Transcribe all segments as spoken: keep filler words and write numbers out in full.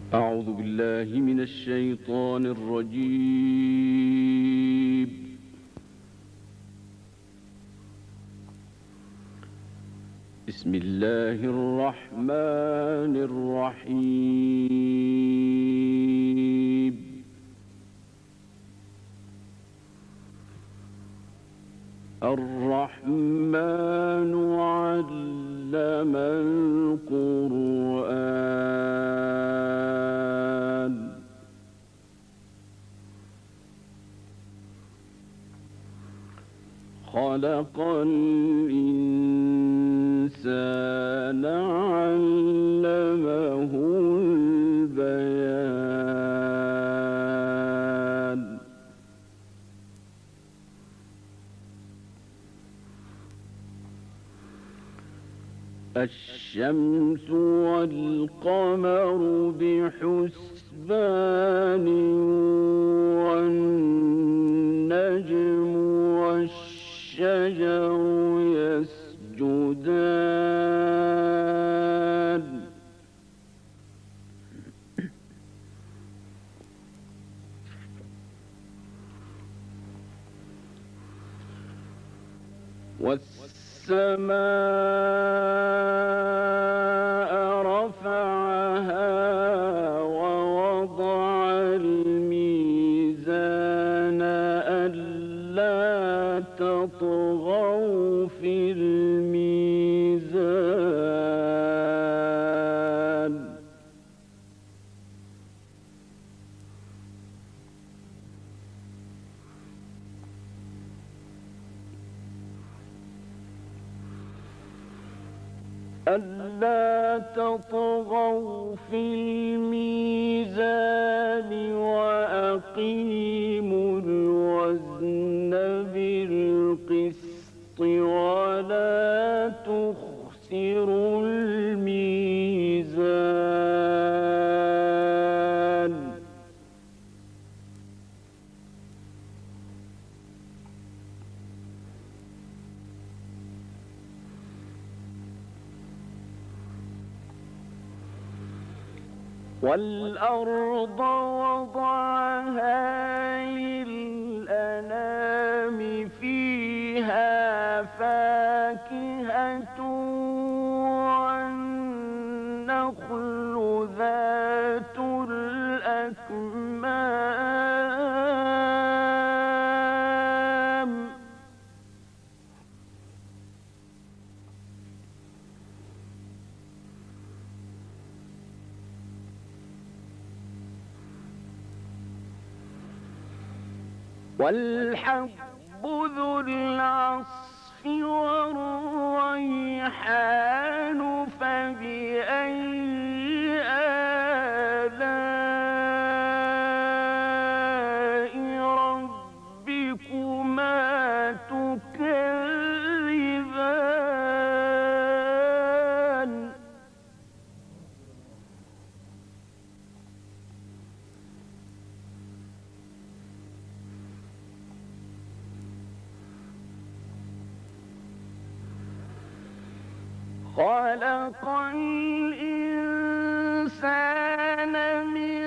أعوذ بالله من الشيطان الرجيم. بسم الله الرحمن الرحيم. الرحمن علم القرآن خلق الإنسان علمه البيان. الشمس والقمر بحسبان والنجم والشجر يسجدان والسماء رفعها ووضع الميزان ألا تطغوا في الميزان. ألا تطغوا في الميزان وأقيموا الوزن بالقسط ولا تخسروا الميزان. والأرض وضعها للأنام فيها فاكهة والنخل ذات الأكمام والحب ذو العصف والريحان فبأي آلاء ربكما تكذبان. خلق الإنسان من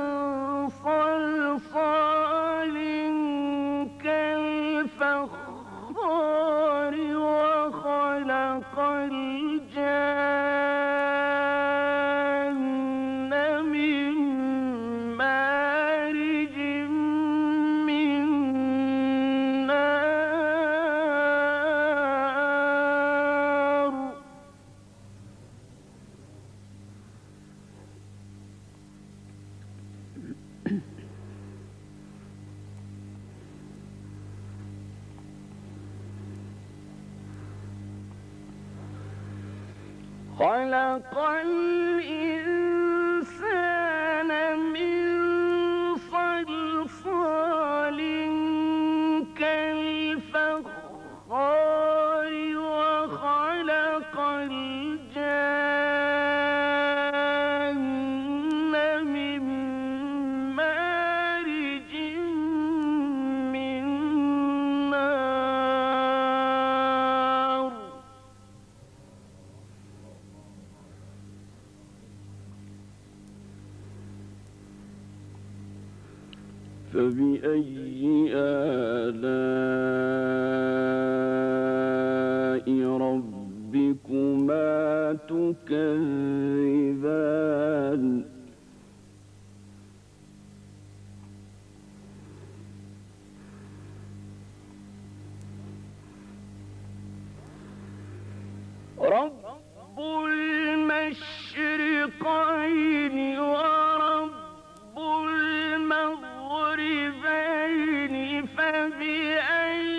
صلصال كالفخار وخلق الجان من مارج من نار. خلق الإنسان من صلصال كالفخار وخلق الجان من مارج من نار. فبأي آلاء ربكما تكذبان رب المشرقين ورب المغربين فبأي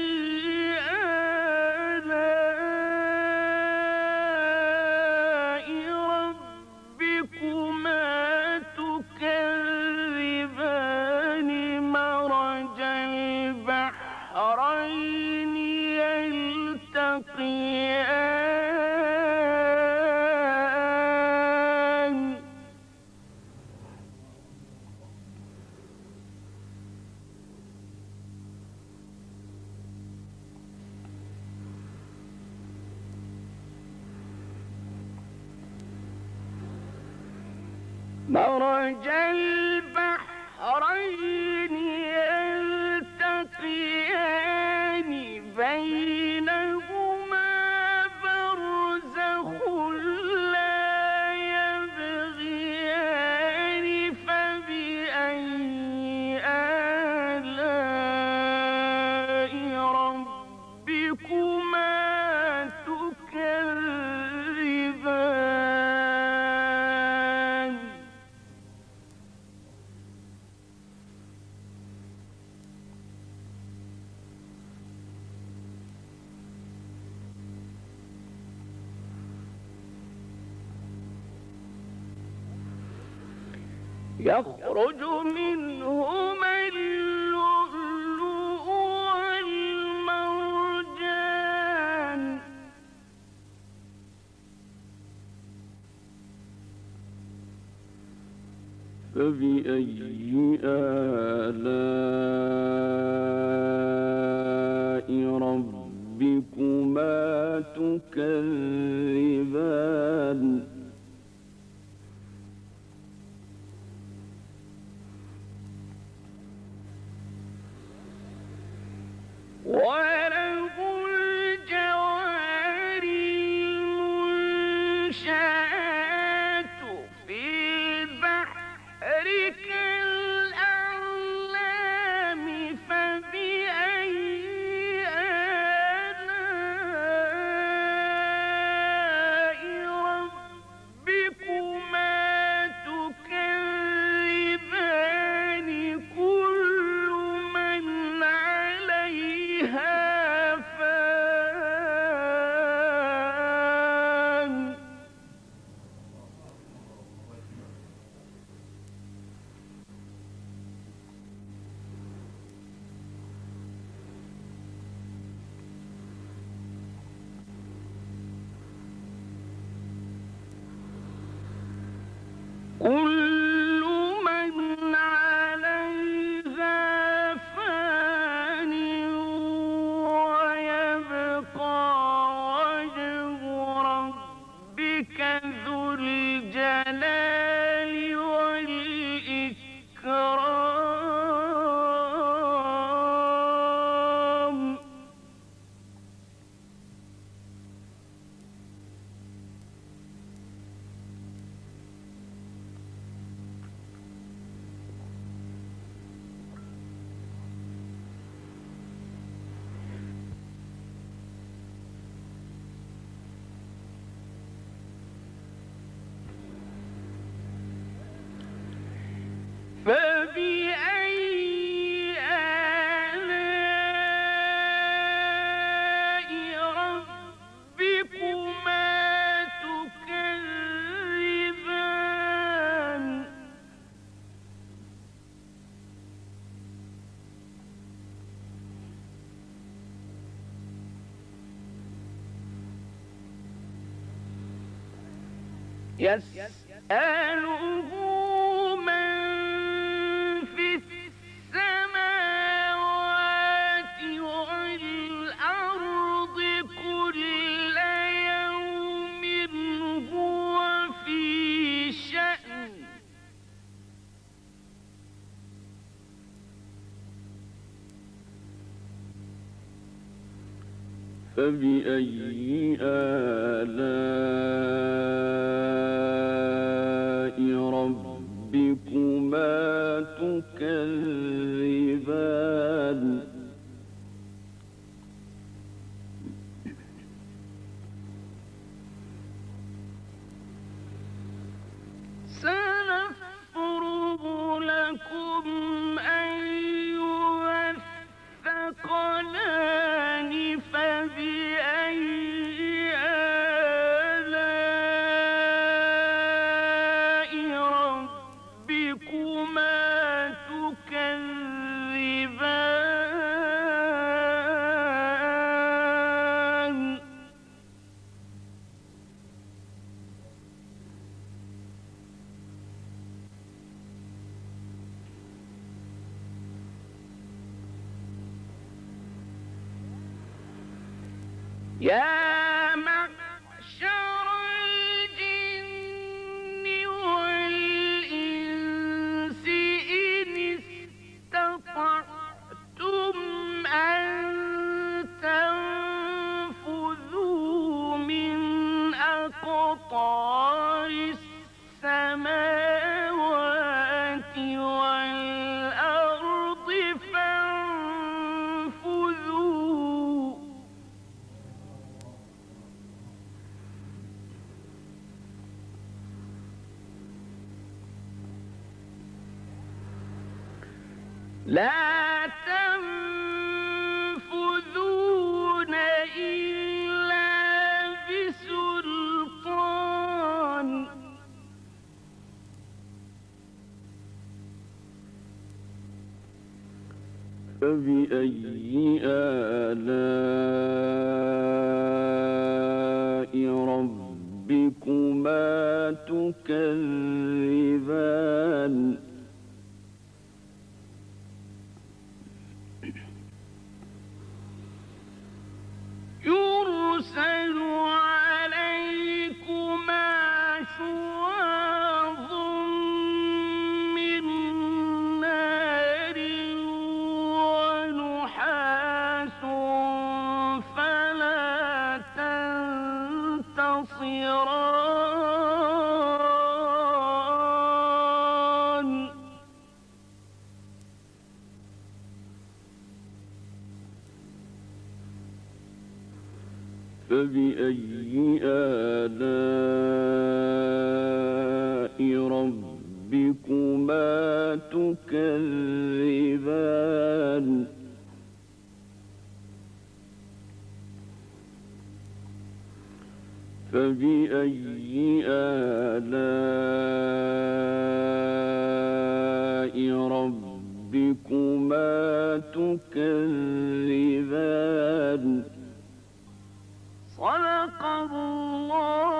آلاء ربكما تكذبان مرج البحرين يلتقيان مرج البحرين يلتقيان بينهما برزخ لا يبغيان فبأي آلاء ربكما تكذبان يخرج منهما اللؤلؤ والمرجان فبأي آلاء ربكما تكذبان وله الجوار المنشآت في البحر كالأعلام فبأي آلاء ربكما تكذبان كل من عليها فان كل من عليها فان ويبقى وجه ربك ذو الجلال والإكرام فبأي آلاء ربكما تكذبان يسأله من في السماوات والأرض كل يوم هو في شأن فبأي آلاء ربكما تكذبان سنفرغ لكم أيها الثقلان فبأي آلاء ربكما تكذبان يا معشر الجن والإنس إن استطعتم أن تنفذوا من أقطار السماوات والأرض فانفذوا لا تنفذون إلا بسلطان فبأي آلاء ربكما تكذبان يرسل عليكما شواظ من نار ونحاس فلا تنتصران فبأي آلاء ربكما تكذبان فبأي آلاء ربكما تكذبان صدق الله